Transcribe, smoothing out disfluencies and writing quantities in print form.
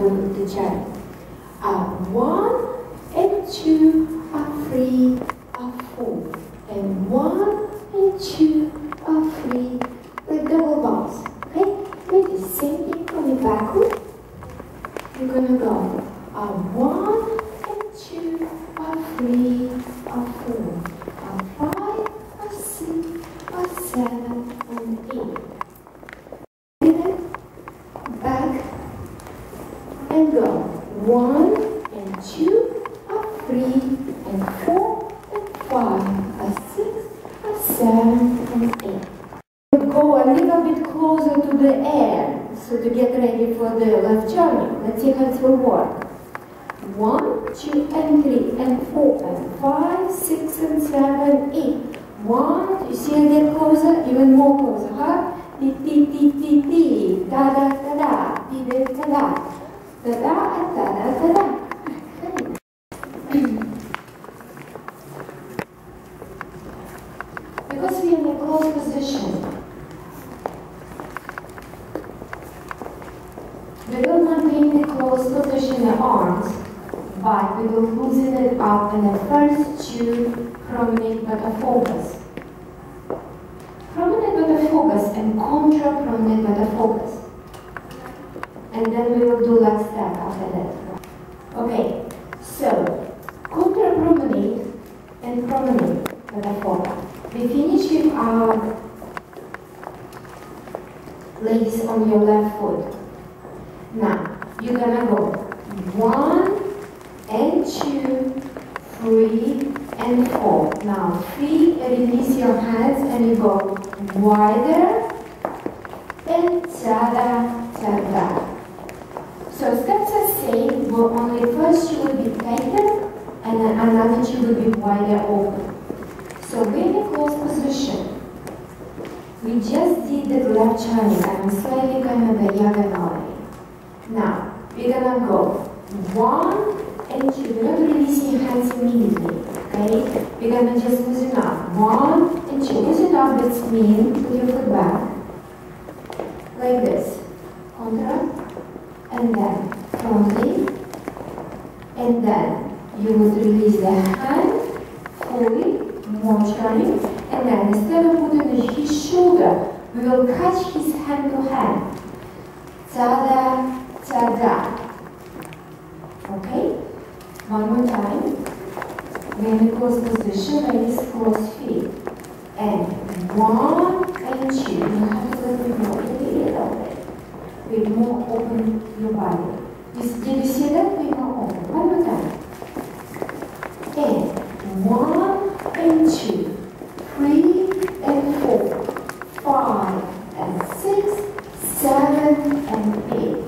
do the journey. 1 and 2 are 3 are 4. And 1 and 2 are 3, like double bars. Okay? Do the same thing on the backward. You're gonna go 1 and 2 are 3 are 4 are 5 are 6 are 7 and 8. Back and go 1 and 2 are 3 and 4 and 5 are 6 are 7 and 8. Go a little bit closer to the end, so to get ready for the left journey. Let's see how it will work. 1, 2 and 3 and 4 and 5, 6 and 7, 8. 1, you see I get closer, even more closer, huh? Ti ti ti ti ti, da da da da, ti da da da, da da da da da da. Because we are in a close position, we will maintain the close position in the arms, but we will loosen it up in the first two promenade but a focus. Promenade but a focus and contra promenade but a focus. And then we will do last step after that. Okay, so contra promenade and promenade but a focus. We finish with our legs on your left foot. Now, you're gonna go 1 and 2, 3 and 4. Now, 3, release your hands and you go wider and ta-da, ta-da. So steps are same, but only first you will be tighter and then another two will be wider open. So we're in a close position. We just did the left turning and I'm slightly going to diagonally. Now, we're gonna go 1 and 2. We're not releasing your hands immediately, okay? We're gonna just loosen up. 1 and 2. Loosen up, that's mean. Put your foot back. Like this. Contra. And then frontly. And then you would release the hand fully. More turning. And then instead of putting his shoulder, we will catch his hand to hand. Ta-da. Ta-da. Okay? One more time. We're in a close position, ladies, close feet. And 1 and 2. You have to let me go a little bit. With more open your body. Did you see that? With more open. One more time. And 1 and 2. 3 and 4. 5 and 6. 7 and 8.